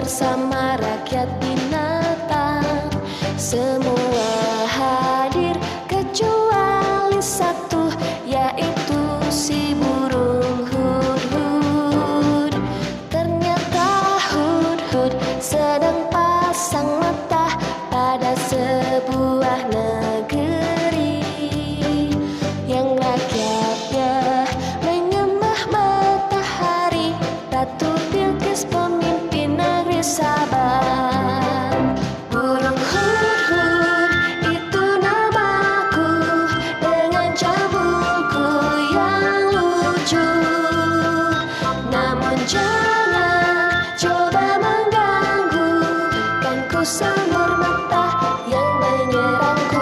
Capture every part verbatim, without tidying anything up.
bersama rakyat binatang. Semua hadir kecuali satu, yaitu si burung hudhud. Ternyata hudhud sedang pasang mata pada sebuah negeri yang rakyatnya menyembah matahari. Ratu Bilqis pemimpin negeri Sabah. Burung hudhud itu namaku, dengan cabulku yang lucu. Namun jangan coba mengganggu, kan ku samur mata yang menyerangku.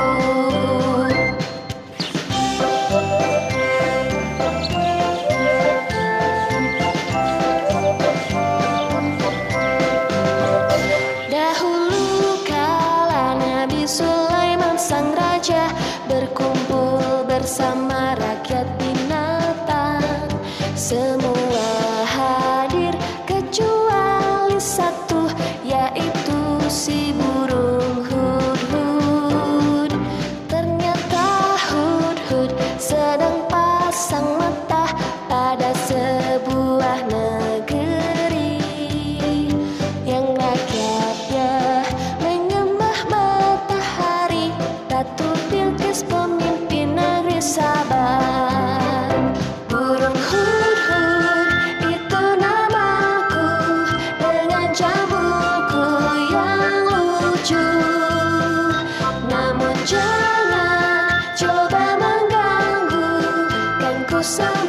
Dahulu kala Nabi Sulaiman sang raja berkumpul bersama rakyat binatang. Semua hadir kecuali satu, yaitu si burung hudhud. Ternyata hudhud sedang pasang mata pada sebuah negeri yang rakyatnya menyembah matahari. Ratu Bilqis pemimpin negeri Sabah. Burung hudhud itu namaku, dengan cabulku yang lucu. Namun jangan coba mengganggu, kan ku sama